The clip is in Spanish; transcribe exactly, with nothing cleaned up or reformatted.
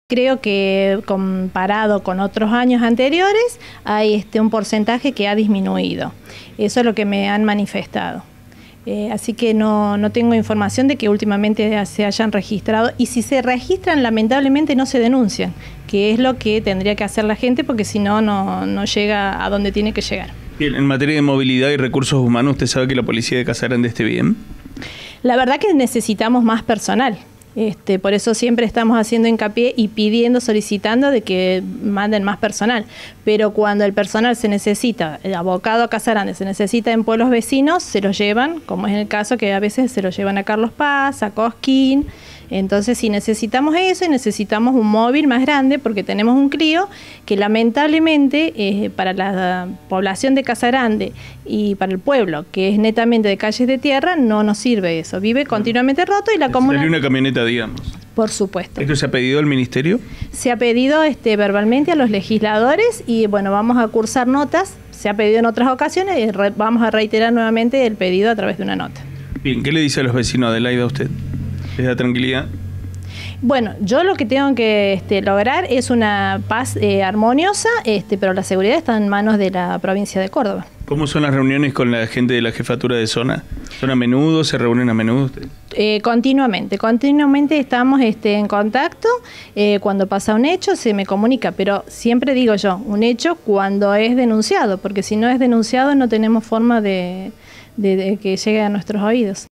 Creo que comparado con otros años anteriores hay este, un porcentaje que ha disminuido. Eso es lo que me han manifestado. Eh, así que no, no tengo información de que últimamente se hayan registrado, y si se registran lamentablemente no se denuncian, que es lo que tendría que hacer la gente, porque si no, no llega a donde tiene que llegar. Bien, en materia de movilidad y recursos humanos, ¿usted sabe que la policía de Casarandí esté bien? La verdad que necesitamos más personal. Este, por eso siempre estamos haciendo hincapié y pidiendo, solicitando de que manden más personal. Pero cuando el personal se necesita, el abocado a Casarandí se necesita en pueblos vecinos, se lo llevan, como es el caso que a veces se lo llevan a Carlos Paz, a Cosquín. Entonces, si necesitamos eso, y necesitamos un móvil más grande, porque tenemos un Clio que lamentablemente eh, para la población de Casarandí y para el pueblo, que es netamente de calles de tierra, no nos sirve eso. Vive continuamente roto y la comuna... Sería una camioneta, digamos. Por supuesto. ¿Esto se ha pedido al ministerio? Se ha pedido este, verbalmente a los legisladores y bueno, vamos a cursar notas. Se ha pedido en otras ocasiones y re vamos a reiterar nuevamente el pedido a través de una nota. Bien, ¿qué le dice a los vecinos de Adelaida a usted? ¿Les da tranquilidad? Bueno, yo lo que tengo que este, lograr es una paz eh, armoniosa, este, pero la seguridad está en manos de la provincia de Córdoba. ¿Cómo son las reuniones con la gente de la jefatura de zona? ¿Son a menudo? ¿Se reúnen a menudo ustedes? Eh, continuamente, continuamente estamos este, en contacto. Eh, cuando pasa un hecho se me comunica, pero siempre digo yo, un hecho cuando es denunciado, porque si no es denunciado no tenemos forma de, de, de que llegue a nuestros oídos.